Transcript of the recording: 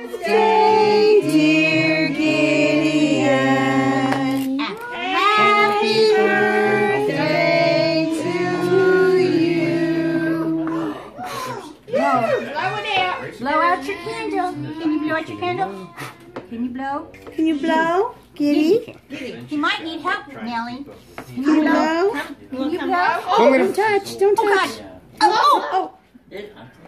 birthday, dear Gideon. Happy birthday to you. Blow it out. Blow out your candle. Can you blow out your candle? Can you blow? Can you blow, Giddy? He might need help, Nellie. Can you blow? Can you blow? Oh, don't touch. Don't touch. Oh, God. Oh.